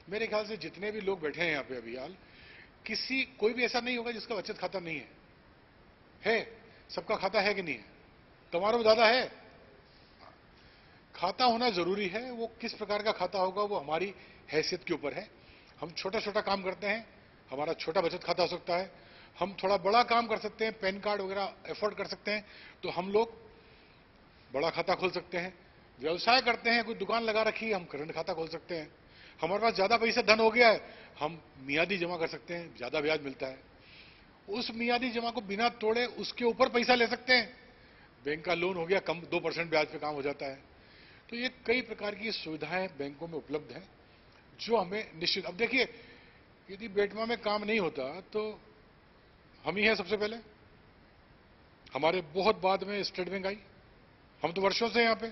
मेरे ख्याल से जितने भी लोग बैठे हैं यहाँ पे अभी हाल, कोई भी ऐसा नहीं होगा जिसका बचत खाता नहीं है? सबका खाता है कि नहीं है? तुम्हारा भी दादा है। खाता होना जरूरी है। वो किस प्रकार का खाता होगा वो हमारी हैसियत के ऊपर है। हम छोटा छोटा काम करते हैं, हमारा छोटा बचत खाता हो सकता है। हम थोड़ा बड़ा काम कर सकते हैं, पैन कार्ड वगैरह एफोर्ड कर सकते हैं, तो हम लोग बड़ा खाता खोल सकते हैं। व्यवसाय करते हैं, कोई दुकान लगा रखी है, हम करंट खाता खोल सकते हैं। हमारे पास ज्यादा पैसा धन हो गया है, हम मियादी जमा कर सकते हैं, ज्यादा ब्याज मिलता है। उस मियादी जमा को बिना तोड़े उसके ऊपर पैसा ले सकते हैं। बैंक का लोन हो गया कम, 2% ब्याज पे काम हो जाता है। तो ये कई प्रकार की सुविधाएं बैंकों में उपलब्ध हैं जो हमें निश्चित। अब देखिए, यदि बेटमा में काम नहीं होता तो हम ही हैं सबसे पहले। हमारे बहुत बाद में स्टेट बैंक आई, हम तो वर्षों से यहां पे।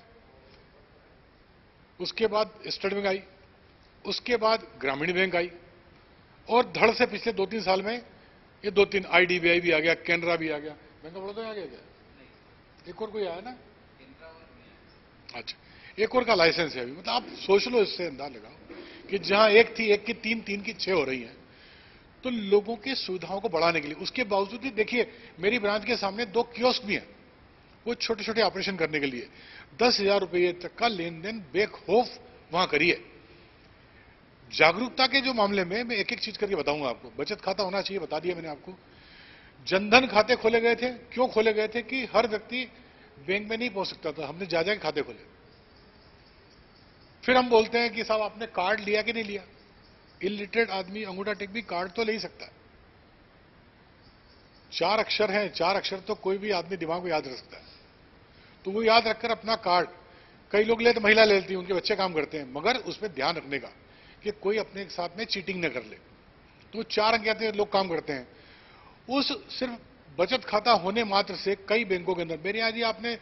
उसके बाद स्टेट बैंक आई, उसके बाद ग्रामीण बैंक आई, और धड़ से पिछले 2-3 साल में ये 2-3 आईडीबीआई भी आ गया, कैनरा भी आ गया। बैंक ऑफ बड़ौदा आ गया क्या? एक और कोई आया ना? अच्छा, एक और का लाइसेंस है अभी। मतलब आप सोच लो, इससे अंदाज लगाओ कि जहां एक थी, एक की 3, 3 की 6 हो रही है। तो लोगों की सुविधाओं को बढ़ाने के लिए, उसके बावजूद भी देखिए मेरी ब्रांच के सामने 2 कियोस्क भी हैं, वो छोटे छोटे ऑपरेशन करने के लिए 10,000 रुपये तक का लेन देन बेखौफ वहां करिए। जागरूकता के जो मामले में मैं एक एक चीज करके बताऊंगा आपको। बचत खाता होना चाहिए, बता दिया मैंने आपको। जनधन खाते खोले गए थे, क्यों खोले गए थे? कि हर व्यक्ति बैंक में नहीं पहुंच सकता था, हमने जा जाके खाते खोले। फिर हम बोलते हैं कि साहब आपने कार्ड लिया कि नहीं लिया? इलिटरेट आदमी अंगूठा टेक भी कार्ड तो ले ही सकता है। 4 अक्षर हैं, 4 अक्षर तो कोई भी आदमी दिमाग में याद रख सकता है। तो वो याद रखकर अपना कार्ड, कई लोग ले तो महिला ले लेती है, उनके बच्चे काम करते हैं, मगर उसमें ध्यान रखने का कि कोई अपने साथ में चीटिंग न कर ले। तो 4 अंक आते लोग काम करते हैं। उस सिर्फ बचत खाता होने मात्र से कई बैंकों के अंदर, मेरे यहां जी आपने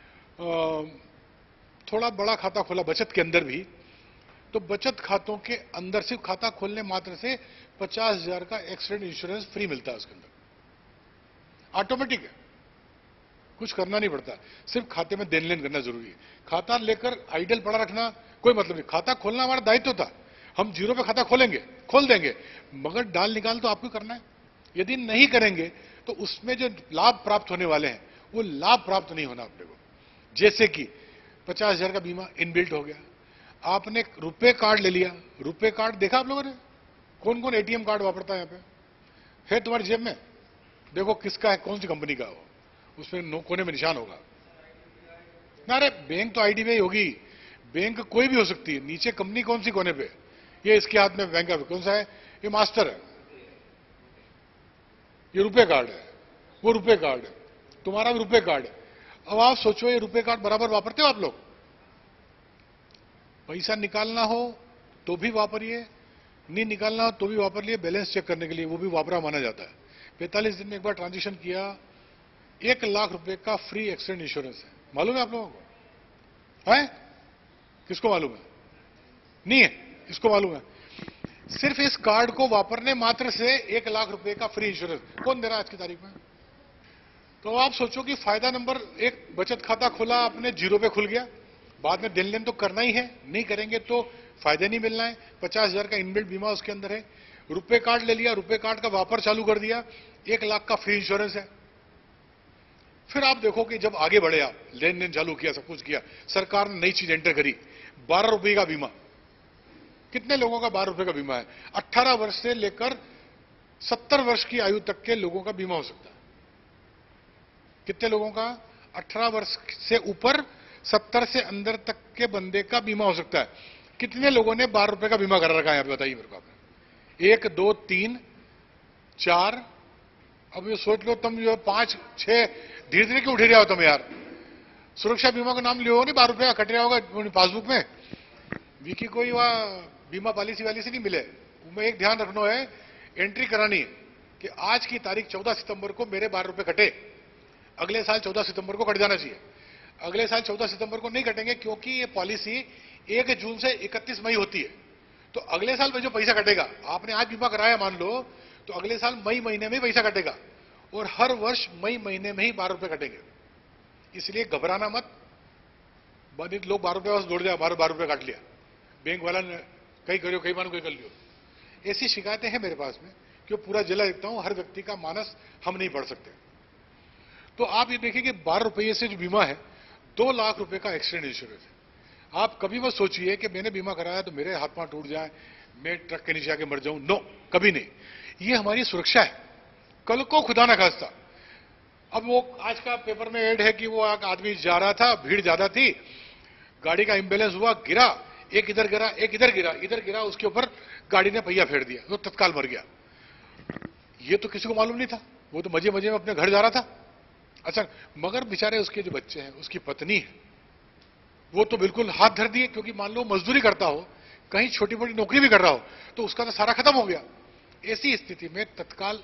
थोड़ा बड़ा खाता खोला बचत के अंदर भी, तो बचत खातों के अंदर सिर्फ खाता खोलने मात्र से 50,000 का एक्सीडेंट इंश्योरेंस फ्री मिलता है उसके अंदर। ऑटोमेटिक है, कुछ करना नहीं पड़ता, सिर्फ खाते में देन लेन करना जरूरी है। खाता लेकर आइडल पड़ा रखना कोई मतलब नहीं। खाता खोलना हमारा दायित्व था, हम जीरो पे खाता खोलेंगे, खोल देंगे, मगर डाल निकाल तो आपको करना है। यदि नहीं करेंगे तो उसमें जो लाभ प्राप्त होने वाले हैं वो लाभ प्राप्त नहीं होना अपने को। जैसे कि 50,000 का बीमा इनबिल्ट हो गया, आपने रुपए कार्ड ले लिया। रुपए कार्ड देखा आप लोगों ने? कौन कौन एटीएम कार्ड वापरता है यहाँ पे? है तुम्हारी जेब में? देखो किसका है, कौन सी कंपनी का हो, उसमें कोने में निशान होगा ना। अरे बैंक तो आईडीबीआई होगी, बैंक कोई भी हो सकती है, नीचे कंपनी कौन सी कोने पे? ये इसके हाथ में बैंक का कौन सा है? ये मास्टर है, ये रुपए कार्ड है, वो रुपए कार्ड है, तुम्हारा भी रुपए कार्ड है। अब आप सोचो, ये रुपए कार्ड बराबर वापरते हो आप लोग? पैसा निकालना हो तो भी वापरिए, नहीं निकालना हो तो भी वापर लिए, बैलेंस चेक करने के लिए वो भी वापरा माना जाता है। 45 दिन में एक बार ट्रांजेक्शन किया, 1 लाख रुपए का फ्री एक्सीडेंट इंश्योरेंस है। मालूम है आप लोगों को? है? किसको मालूम है? नहीं है? इसको मालूम है? सिर्फ इस कार्ड को वापरने मात्र से 1 लाख रुपए का फ्री इंश्योरेंस कौन दे रहा है आज की तारीख में? तो आप सोचो कि फायदा नंबर 1, बचत खाता खोला आपने, जीरो पे खुल गया। बाद में देन लेन तो करना ही है, नहीं करेंगे तो फायदे नहीं मिलना है। 50,000 का इनबिल्ट बीमा उसके अंदर है। रुपए कार्ड ले लिया, रुपए कार्ड का वापर चालू कर दिया, 1 लाख का फ्री इंश्योरेंस है। फिर आप देखो कि जब आगे बढ़े, आप लेन देन चालू किया, सब कुछ किया, सरकार ने नई चीज एंटर करी, 12 रुपए का बीमा। कितने लोगों का 12 रुपए का बीमा है? 18 वर्ष से लेकर 70 वर्ष की आयु तक के लोगों का बीमा हो सकता है। कितने लोगों का? 18 वर्ष से ऊपर 70 से अंदर तक के बंदे का बीमा हो सकता है। कितने लोगों ने 12 रुपए का बीमा करा रखा है यहाँ पे? बताइए मेरे को आपने। 1 2 3 4, अब ये सोच लो तुम, जो 5 6 धीरे धीरे क्यों उठे रहे हो तुम यार? सुरक्षा बीमा का नाम लियो नहीं, 12 रुपए का कट रहा होगा पासबुक में। विकी कोई वहां बीमा पॉलिसी वाली से नहीं मिले। मैं एक ध्यान रखना है, एंट्री करानी है कि आज की तारीख 14 सितंबर को मेरे 12 रुपए कटे, अगले साल 14 सितंबर को कट जाना चाहिए। अगले साल 14 सितंबर को नहीं कटेंगे क्योंकि ये पॉलिसी 1 जून से 31 मई होती है। तो अगले साल में जो पैसा कटेगा, आपने आज बीमा कराया मान लो, तो अगले साल मई महीने में ही पैसा कटेगा, और हर वर्ष मई महीने में ही 12 रुपए कटेंगे। इसलिए घबराना मत। लोग 12 रुपए बस दौड़ जाए, 12 रुपए काट लिया, बैंक वाला ने कहीं करो, कहीं मानो, कहीं कर लियो। ऐसी शिकायतें हैं मेरे पास में कि पूरा जिला देखता हूं, हर व्यक्ति का मानस हम नहीं पढ़ सकते। तो आप ये देखिए कि 12 रुपये से जो बीमा है, 2 लाख रुपए का एक्सीडेंट इंश्योरेंस है। आप कभी मत सोचिए कि मैंने बीमा कराया तो मेरे हाथ पांव टूट जाए, मैं ट्रक के नीचे आके मर जाऊं। नो, कभी नहीं। ये हमारी सुरक्षा है। कल को खुदा ना खास्ता, अब वो आज का पेपर में ऐड है कि वो आदमी जा रहा था, भीड़ ज्यादा थी, गाड़ी का इंबैलेंस हुआ, गिरा, एक इधर गिरा, एक इधर गिरा, इधर गिरा, उसके ऊपर गाड़ी ने पहिया फेर दिया, तो तत्काल मर गया। ये तो किसी को मालूम नहीं था, वो तो मजे मजे में अपने घर जा रहा था। अच्छा, मगर बेचारे उसके जो बच्चे हैं, उसकी पत्नी है, वो तो बिल्कुल हाथ धर दिए, क्योंकि मान लो मजदूरी करता हो, कहीं छोटी मोटी नौकरी भी कर रहा हो, तो उसका तो सारा खत्म हो गया। ऐसी स्थिति में तत्काल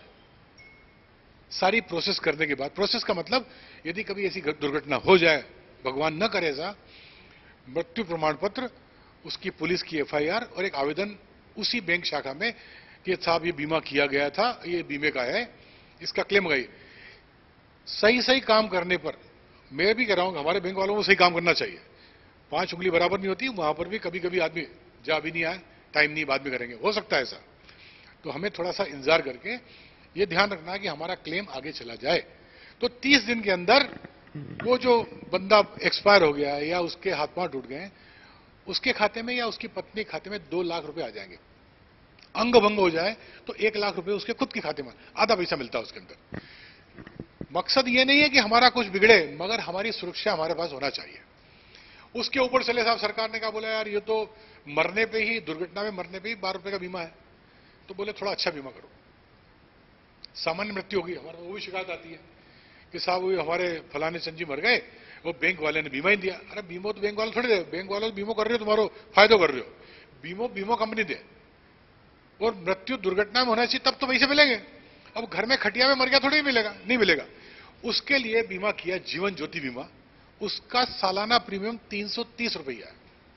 सारी प्रोसेस करने के बाद, प्रोसेस का मतलब यदि कभी ऐसी दुर्घटना हो जाए, भगवान न करे ऐसा, मृत्यु प्रमाण पत्र, उसकी पुलिस की एफआईआर और एक आवेदन उसी बैंक शाखा में कि साहब ये बीमा किया गया था, ये बीमे का है, इसका क्लेम लगाइए। सही सही काम करने पर मैं भी कह रहा हूं कि हमारे बैंक वालों को सही काम करना चाहिए। 5 उंगली बराबर नहीं होती, वहां पर भी कभी कभी आदमी जा भी नहीं आए, टाइम नहीं, बाद में करेंगे, हो सकता है ऐसा। तो हमें थोड़ा सा इंतजार करके ये ध्यान रखना कि हमारा क्लेम आगे चला जाए। तो 30 दिन के अंदर वो जो बंदा एक्सपायर हो गया या उसके हाथ पांव टूट गए, उसके खाते में या उसकी पत्नी के खाते में 2 लाख रुपए आ जाएंगे। अंग भंग हो जाए तो 1 लाख रुपए उसके खुद के खाते में, आधा पैसा मिलता है उसके अंदर। मकसद ये नहीं है कि हमारा कुछ बिगड़े, मगर हमारी सुरक्षा हमारे पास होना चाहिए। उसके ऊपर चले साहब, सरकार ने कहा, बोला यार ये तो मरने पे ही, दुर्घटना में मरने पे ही 12 रुपए का बीमा है, तो बोले थोड़ा अच्छा बीमा करो। सामान्य मृत्यु होगी, हमारे वो भी शिकायत आती है कि साहब वो हमारे फलाने चंद जी मर गए, वो बैंक वाले ने बीमा ही दिया। अरे बीमो तो बैंक वाले थोड़ी दे, बैंक वाले बीमो कर रहे हो, तुम्हारो फायदो कर रहे हो, बीमो कंपनी दे। और मृत्यु दुर्घटना में होना चाहिए तब तो पैसे मिलेंगे। अब घर में खटिया में मर गया थोड़ी मिलेगा, नहीं मिलेगा। उसके लिए बीमा किया, जीवन ज्योति बीमा, उसका सालाना प्रीमियम 330 रुपया है।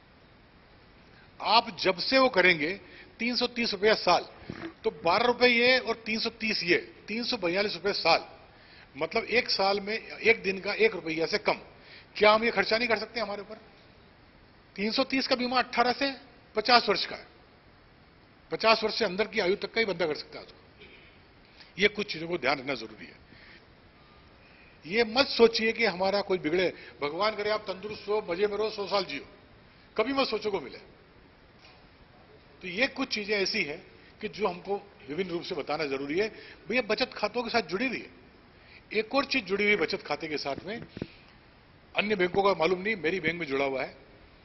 आप जब से वो करेंगे 330 रुपया साल, तो 12 रुपए ये और 330 ये, 342 रुपये साल, मतलब एक साल में एक दिन का 1 रुपया से कम। क्या हम ये खर्चा नहीं कर सकते हमारे ऊपर? 330 का बीमा 18 से 50 वर्ष का है, 50 वर्ष से अंदर की आयु तक का ही बंदा कर सकता है उसको। ये कुछ चीजों को ध्यान रखना जरूरी है। ये मत सोचिए कि हमारा कोई बिगड़े, भगवान करे आप तंदुरुस्त हो, मजे में रहो, 100 साल जियो, कभी मत सोचो को मिले। तो ये कुछ चीजें ऐसी हैं कि जो हमको विभिन्न रूप से बताना जरूरी है। भैया बचत खातों के साथ जुड़ी रही है। एक और चीज जुड़ी हुई बचत खाते के साथ में, अन्य बैंकों का मालूम नहीं, मेरी बैंक में जुड़ा हुआ है,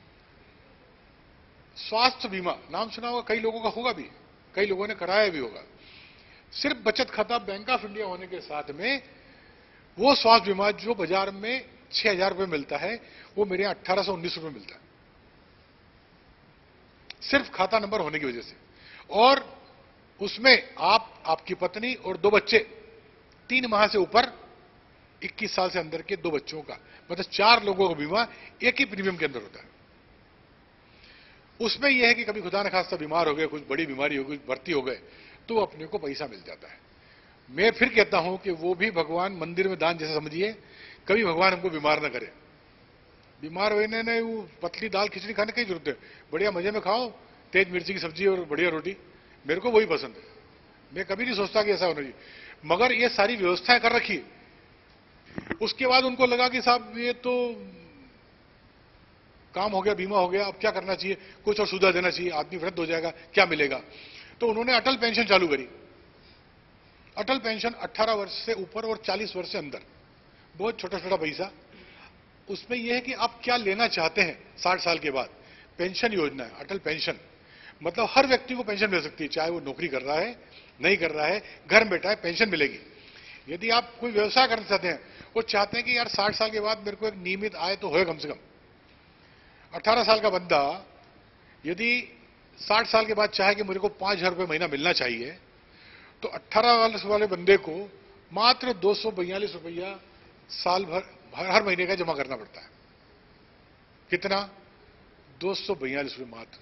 स्वास्थ्य बीमा। नाम सुना होगा, कई लोगों का होगा भी, कई लोगों ने कराया भी होगा। सिर्फ बचत खाता बैंक ऑफ इंडिया होने के साथ में वो स्वास्थ्य बीमा जो बाजार में 6,000 रुपए मिलता है, वो मेरे यहां 1819 रुपए मिलता है, सिर्फ खाता नंबर होने की वजह से। और उसमें आप, आपकी पत्नी और 2 बच्चे, 3 माह से ऊपर 21 साल से अंदर के 2 बच्चों का, मतलब 4 लोगों का बीमा एक ही प्रीमियम के अंदर होता है। उसमें यह है कि कभी खुदा न खास्ता बीमार हो गए, कुछ बड़ी बीमारी हो गई, भर्ती हो गए, तो अपने को पैसा मिल जाता है। मैं फिर कहता हूं कि वो भी भगवान मंदिर में दान जैसा समझिए, कभी भगवान हमको बीमार ना करे। बीमार होने ने वो पतली दाल खिचड़ी खाने की जरूरत है, बढ़िया मजे में खाओ, तेज मिर्ची की सब्जी और बढ़िया रोटी, मेरे को वही पसंद है। मैं कभी नहीं सोचता कि ऐसा होना चाहिए, मगर ये सारी व्यवस्थाएं कर रखी है। उसके बाद उनको लगा कि साहब ये तो काम हो गया, बीमा हो गया, अब क्या करना चाहिए, कुछ और सुविधा देना चाहिए, आदमी वृद्ध हो जाएगा, क्या मिलेगा। तो उन्होंने अटल पेंशन चालू करी। अटल पेंशन 18 वर्ष से ऊपर और 40 वर्ष से अंदर, बहुत छोटा छोटा पैसा। उसमें यह है कि आप क्या लेना चाहते हैं 60 साल के बाद, पेंशन योजना है अटल पेंशन। मतलब हर व्यक्ति को पेंशन मिल सकती है, चाहे वो नौकरी कर रहा है, नहीं कर रहा है, घर में बैठा है, पेंशन मिलेगी। यदि आप कोई व्यवसाय करना चाहते हैं, वो चाहते हैं कि यार 60 साल के बाद मेरे को एक नियमित आय तो होए कम से कम। 18 साल का बंदा यदि 60 साल के बाद चाहे कि मेरे को 5,000 रुपये महीना मिलना चाहिए, तो 18 वर्ष वाले बंदे को मात्र 242 रुपया साल भर हर महीने का जमा करना पड़ता है। कितना? 242 रुपये मात्र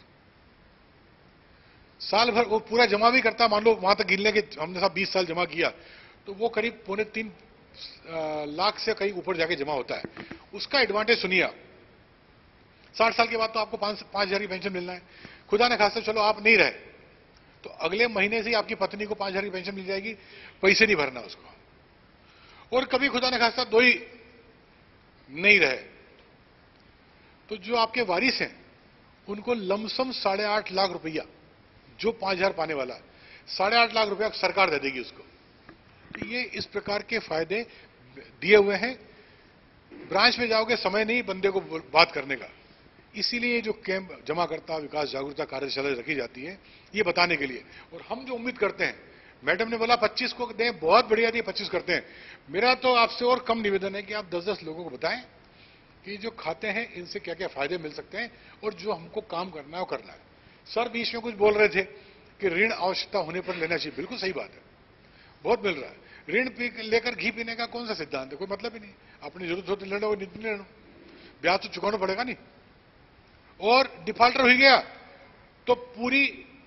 साल भर। वो पूरा जमा भी करता, मान लो वहां तक गिन लें कि हमने साहब 20 साल जमा किया, तो वो करीब 2.25 लाख से कहीं ऊपर जाके जमा होता है। उसका एडवांटेज सुनिए आप, 60 साल के बाद तो आपको 5,000 की पेंशन मिलना है। खुदा ने खासा चलो आप नहीं रहे तो अगले महीने से ही आपकी पत्नी को 5,000 की पेंशन मिल जाएगी, पैसे नहीं भरना उसको। और कभी खुदा ने खासा दो ही नहीं रहे तो जो आपके वारिस हैं उनको लमसम 8.5 लाख रुपया, जो 5,000 पाने वाला 8.5 लाख रुपया सरकार दे देगी उसको। तो ये इस प्रकार के फायदे दिए हुए हैं। ब्रांच में जाओगे, समय नहीं बंदे को बात करने का, इसीलिए जो कैंप जमाकर्ता विकास जागरूकता कार्यशाला रखी जाती है ये बताने के लिए। और हम जो उम्मीद करते हैं, मैडम ने बोला 25 को दें, बहुत बढ़िया दिए, 25 करते हैं। मेरा तो आपसे और कम निवेदन है कि आप 10-10 लोगों को बताएं कि जो खाते हैं इनसे क्या क्या फायदे मिल सकते हैं और जो हमको काम करना है वो करना है। सर बीच में कुछ बोल रहे थे कि ऋण आवश्यकता होने पर लेना चाहिए, बिल्कुल सही बात है, बहुत मिल रहा है। ऋण लेकर घी पीने का कौन सा सिद्धांत है, कोई मतलब ही नहीं। अपनी जरूरत होती लेना, वो नहीं लेना, ब्याज तो चुकाना पड़ेगा नहीं। और डिफॉल्टर हो गया तो पूरी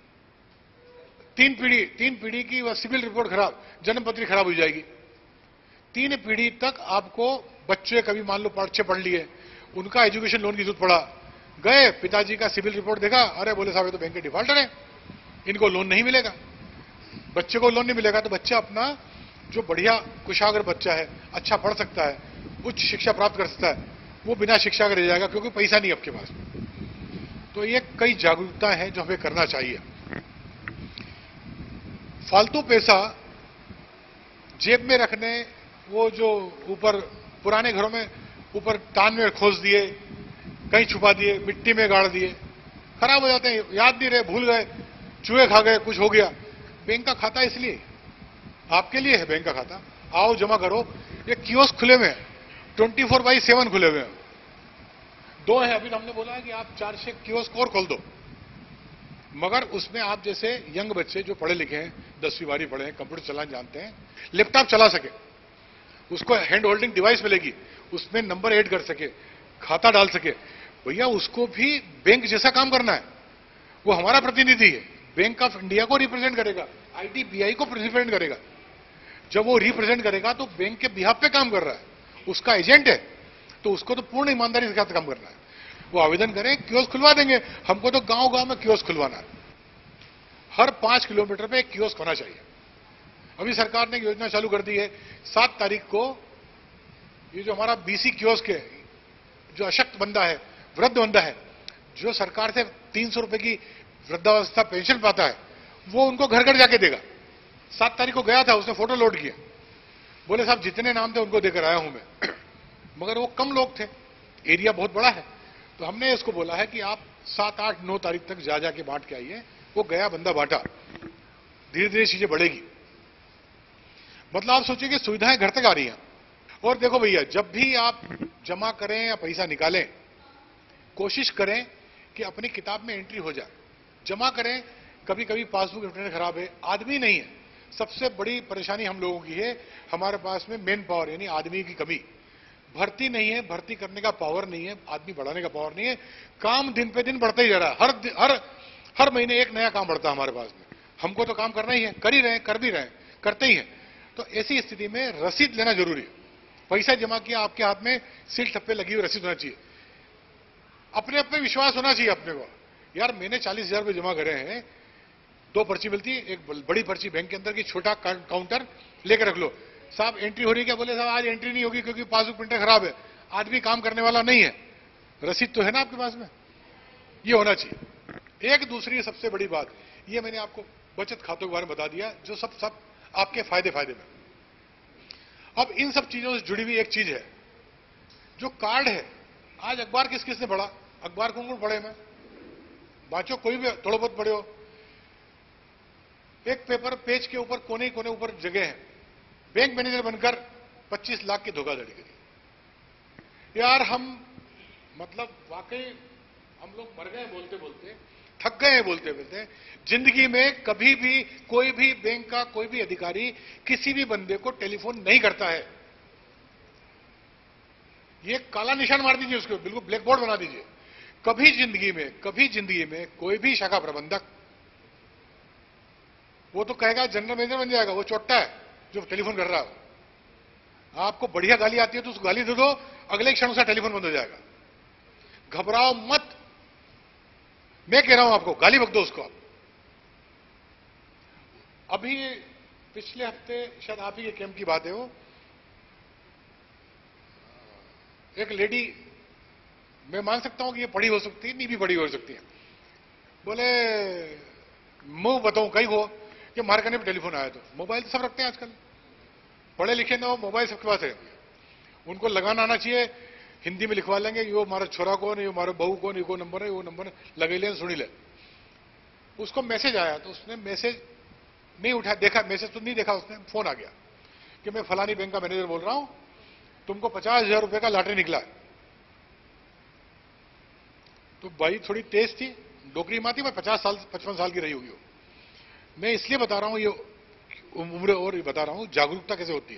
3 पीढ़ी की वह सिविल रिपोर्ट खराब, जन्मपत्री खराब हो जाएगी। 3 पीढ़ी तक आपको बच्चे कभी मान लो 6 पढ़ लिए, उनका एजुकेशन लोन की जरूरत पड़ा, गए पिताजी का सिविल रिपोर्ट देखा, अरे बोले साहब ये तो बैंक के डिफॉल्टर है, इनको लोन नहीं मिलेगा। बच्चे को लोन नहीं मिलेगा तो बच्चा अपना जो बढ़िया कुशाग्र बच्चा है, अच्छा पढ़ सकता है, उच्च शिक्षा प्राप्त कर सकता है, वो बिना शिक्षा के रह जाएगा क्योंकि पैसा नहीं आपके पास। तो ये कई जागरूकता है जो हमें करना चाहिए। फालतू पैसा जेब में रखने, वो जो ऊपर पुराने घरों में ऊपर तान में खोस दिए, कहीं छुपा दिए, मिट्टी में गाड़ दिए, खराब हो जाते हैं, याद नहीं रहे, भूल गए, चूहे खा गए, कुछ हो गया। बैंक का खाता इसलिए आपके लिए है, बैंक का खाता आओ जमा करो। ये कियोस्क खुले हुए हैं, 24/7 खुले हुए हैं। 2 है, अभी हमने बोला है कि आप 4 कियोस्क और खोल दो, मगर उसमें आप जैसे यंग बच्चे जो पढ़े लिखे हैं, 10वीं 12वीं पढ़े हैं, कंप्यूटर चलाना जानते हैं, लैपटॉप चला सके, उसको हैंड होल्डिंग डिवाइस मिलेगी, उसमें नंबर ऐड कर सके, खाता डाल सके, भैया उसको भी बैंक जैसा काम करना है। वो हमारा प्रतिनिधि है, बैंक ऑफ इंडिया को रिप्रेजेंट करेगा, आईडीबीआई को रिप्रेजेंट करेगा। जब वो रिप्रेजेंट करेगा तो बैंक के बिहाफ पे काम कर रहा है, उसका एजेंट है, तो उसको तो पूर्ण ईमानदारी के साथ काम करना है। वो आवेदन करें, कियोस्क खुलवा देंगे। हमको तो गांव गांव में कियोस्क खुलवाना है, हर 5 किलोमीटर पे एक कियोस्क होना चाहिए। अभी सरकार ने योजना चालू कर दी है, 7 तारीख को ये जो हमारा बीसी कियोस्क है, जो अशक्त बंदा है, वृद्ध बंदा है, जो सरकार से 300 रुपए की वृद्धावस्था पेंशन पाता है, वो उनको घर घर जाके देगा। 7 तारीख को गया था, उसने फोटो लोड किया, बोले साहब जितने नाम थे उनको देकर आया हूं मैं मगर वो कम लोग थे, एरिया बहुत बड़ा है, तो हमने इसको बोला है कि आप 7, 8, 9 तारीख तक जा जाके बांट के आइए। वो गया, बंदा बांटा, धीरे धीरे चीजें बढ़ेगी। मतलब आप सोचिए कि सुविधाएं घर तक आ रही हैं। और देखो भैया, जब भी आप जमा करें या पैसा निकालें, कोशिश करें कि अपनी किताब में एंट्री हो जाए। जमा करें, कभी कभी पासबुक इंटरनेट खराब है, आदमी नहीं है, सबसे बड़ी परेशानी हम लोगों की है, हमारे पास में मैन पावर यानी आदमी की कमी, भर्ती नहीं है, भर्ती करने का पावर नहीं है, आदमी बढ़ाने का पावर नहीं है। काम दिन पे दिन बढ़ता ही जा रहा है, हर महीने एक नया काम बढ़ता है हमारे पास में। हमको तो काम करना ही है, कर ही रहे हैं, कर भी रहे हैं, करते ही हैं। तो ऐसी स्थिति में रसीद लेना जरूरी है। पैसा जमा किया, आपके हाथ में सील ठप्पे लगी हुई रसीद होना चाहिए। अपने आप में विश्वास होना चाहिए अपने को, यार मैंने 40,000 रुपये जमा करे हैं। 2 पर्ची मिलती है, एक बड़ी पर्ची बैंक के अंदर की, छोटा काउंटर लेकर रख लो। साहब एंट्री हो रही है क्या? बोले साहब आज एंट्री नहीं होगी क्योंकि पासबुक प्रिंटर खराब है, आदमी काम करने वाला नहीं है। रसीद तो है ना आपके पास में, ये होना चाहिए। एक दूसरी सबसे बड़ी बात, ये मैंने आपको बचत खातों के बारे में बता दिया, जो सब आपके फायदे में। अब इन सब चीजों से जुड़ी हुई एक चीज है, जो कार्ड है। आज अखबार किस किसने पढ़ा? अखबार कौन कौन पढ़े? मैं बाचो, कोई भी थोड़ा बहुत पढ़े हो। एक पेपर पेज के ऊपर कोने कोने ऊपर जगह है, बैंक मैनेजर बनकर 25 लाख की धोखाधड़ी करी। यार हम मतलब वाकई हम लोग मर गए बोलते बोलते, थक गए बोलते बोलते। जिंदगी में कभी भी कोई भी बैंक का कोई भी अधिकारी किसी भी बंदे को टेलीफोन नहीं करता है। ये काला निशान मार दीजिए उसको, बिल्कुल ब्लैक बोर्ड बना दीजिए। कभी जिंदगी में कोई भी शाखा प्रबंधक, वो तो कहेगा जनरल मैनेजर बन जाएगा, वो चोट्टा है जो टेलीफोन कर रहा है। आपको बढ़िया गाली आती है तो उसको गाली दे दो, अगले क्षण उसका टेलीफोन बंद हो जाएगा। घबराओ मत, मैं कह रहा हूं आपको, गाली बक दो उसको आप। अभी पिछले हफ्ते शायद आप ही के कैंप की बात है, वो एक लेडी, मैं मान सकता हूं कि ये पढ़ी हो सकती है, नहीं भी पढ़ी हो सकती है, बोले मुंह बताऊं कहीं वो कि मार करने पे टेलीफोन आया। तो मोबाइल तो सब रखते हैं आजकल, पढ़े लिखे ना हो, मोबाइल सबके पास है। उनको लगाना आना चाहिए, हिंदी में लिखवा लेंगे, यो मारा छोरा कौन, यो मारो बहू कौन, यो नंबर है, वो नंबर लगे ले, सुनी ले। उसको मैसेज आया तो उसने मैसेज नहीं उठा, देखा मैसेज तो नहीं देखा उसने, फोन आ गया कि मैं फलानी बैंक का मैनेजर बोल रहा हूं, तुमको 50,000 रुपए का लॉटरी निकला है। तो भाई थोड़ी तेज थी, डोकरी माती, मैं 55 साल की रही होगी। मैं इसलिए बता रहा हूं ये उम्र, और बता रहा हूं जागरूकता कैसे होती है।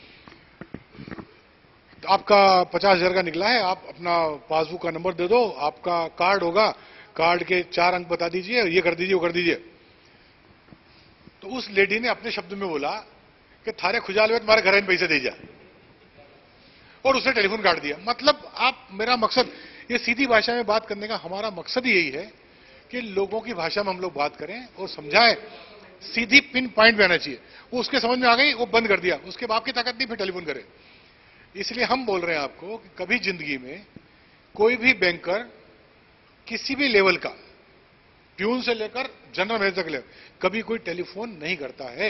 तो आपका 50,000 का निकला है, आप अपना पासबुक का नंबर दे दो, आपका कार्ड होगा, कार्ड के 4 अंक बता दीजिए, ये कर दीजिए, वो कर दीजिए। तो उस लेडी ने अपने शब्द में बोला कि थारे खुजाल में तुम्हारे घर में पैसे दे जा, और उसने टेलीफोन काट दिया। मतलब आप, मेरा मकसद, ये सीधी भाषा में बात करने का हमारा मकसद यही है कि लोगों की भाषा में हम लोग बात करें और समझाएं, सीधी पिन पॉइंट पे आना चाहिए। वो उसके समझ में आ गई, वो बंद कर दिया, उसके बाप की ताकत नहीं फिर टेलीफोन करे। इसलिए हम बोल रहे हैं आपको कि कभी जिंदगी में कोई भी बैंकर किसी भी लेवल का, प्यून से लेकर जनरल मैनेजर तक, कभी कोई टेलीफोन नहीं करता है।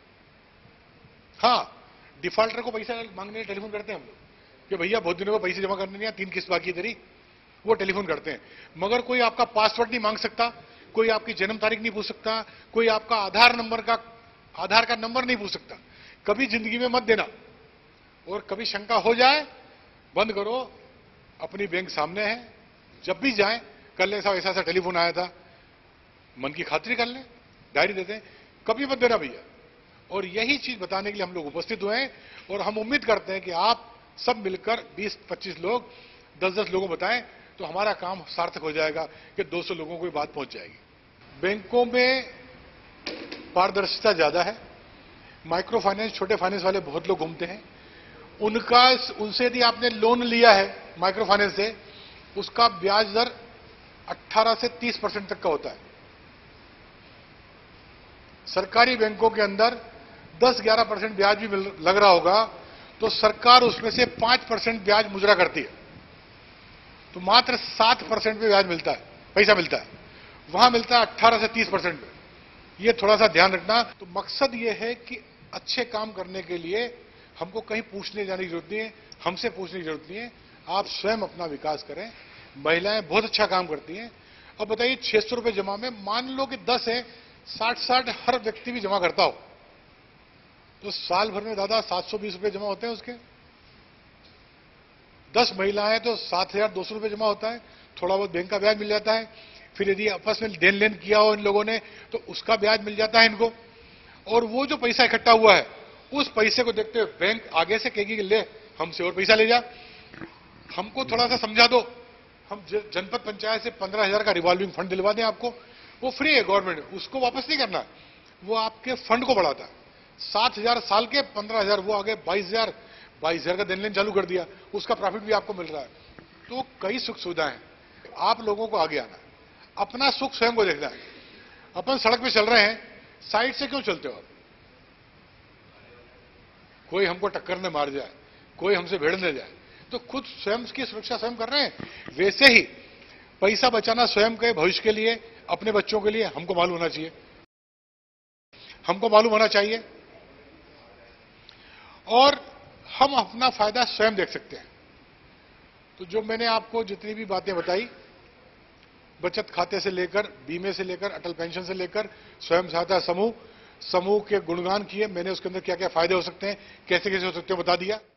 हां, डिफॉल्टर को पैसा मांगने टेलीफोन करते हैं हम लोग कि भैया बहुत दिनों को पैसे जमा करने नहीं है, 3 किस्त बाकी है तेरी, वो टेलीफोन करते हैं। मगर कोई आपका पासवर्ड नहीं मांग सकता, कोई आपकी जन्म तारीख नहीं पूछ सकता, कोई आपका आधार का नंबर नहीं पूछ सकता। कभी जिंदगी में मत देना, और कभी शंका हो जाए बंद करो, अपनी बैंक सामने है, जब भी जाए कर ले, साहब ऐसा टेलीफोन आया था, मन की खातिरी कर ले, डायरी देते हैं, कभी मत देना भैया। और यही चीज बताने के लिए हम लोग उपस्थित हुए हैं, और हम उम्मीद करते हैं कि आप सब मिलकर 20-25 लोग 10-10 लोगों को बताएं तो हमारा काम सार्थक हो जाएगा कि 200 लोगों को बात पहुंच जाएगी। बैंकों में पारदर्शिता ज्यादा है, माइक्रो फाइनेंस, छोटे फाइनेंस वाले बहुत लोग घूमते हैं, उनसे यदि आपने लोन लिया है माइक्रो फाइनेंस से, उसका ब्याज दर 18 से 30% तक का होता है। सरकारी बैंकों के अंदर 10-11% ब्याज भी लग रहा होगा, तो सरकार उसमें से 5% ब्याज मुजरा करती है, तो मात्र 7% पे ब्याज मिलता है, पैसा मिलता है। वहां मिलता है 18 से 30% पे। ये थोड़ा सा ध्यान रखना। तो मकसद ये है कि अच्छे काम करने के लिए हमको कहीं पूछने जाने की जरूरत नहीं है, हमसे पूछने की जरूरत नहीं है, आप स्वयं अपना विकास करें। महिलाएं बहुत अच्छा काम करती हैं। अब बताइए 600 रुपए जमा में, मान लो कि 10 है, 60-60 हर व्यक्ति भी जमा करता हो, तो साल भर में दादा 720 रुपए जमा होते हैं उसके। 10 महिलाएं तो 7,200 रुपए जमा होता है, थोड़ा बहुत बैंक का ब्याज मिल जाता है। फिर यदि आपस में देन लेन किया हो इन लोगों ने तो उसका ब्याज मिल जाता है इनको। और वो जो पैसा इकट्ठा हुआ है, उस पैसे को देखते हुए बैंक आगे से कहेगी कि ले हमसे और पैसा ले जा, हमको थोड़ा सा समझा दो, हम जनपद पंचायत से 15,000 का रिवॉल्विंग फंड दिलवा दें आपको, वो फ्री है, गवर्नमेंट, उसको वापस नहीं करना, वो आपके फंड को बढ़ाता है। 7,000 साल के, 15,000 वो आगे 22,000 का देन लेन चालू कर दिया, उसका प्रॉफिट भी आपको मिल रहा है। तो कई सुख सुविधाएं, आप लोगों को आगे आना है, अपना सुख स्वयं को देखना है। अपन सड़क पे चल रहे हैं, साइड से क्यों चलते हो आप? कोई हमको टक्कर न मार जाए, कोई हमसे भिड़ न जाए, तो खुद स्वयं की सुरक्षा स्वयं कर रहे हैं। वैसे ही पैसा बचाना स्वयं के भविष्य के लिए, अपने बच्चों के लिए हमको मालूम होना चाहिए, हमको मालूम होना चाहिए, और हम अपना फायदा स्वयं देख सकते हैं। तो जो मैंने आपको जितनी भी बातें बताई, बचत खाते से लेकर, बीमे से लेकर, अटल पेंशन से लेकर, स्वयं सहायता समूह के गुणगान किए मैंने, उसके अंदर क्या क्या फायदे हो सकते हैं, कैसे कैसे हो सकते हैं बता दिया।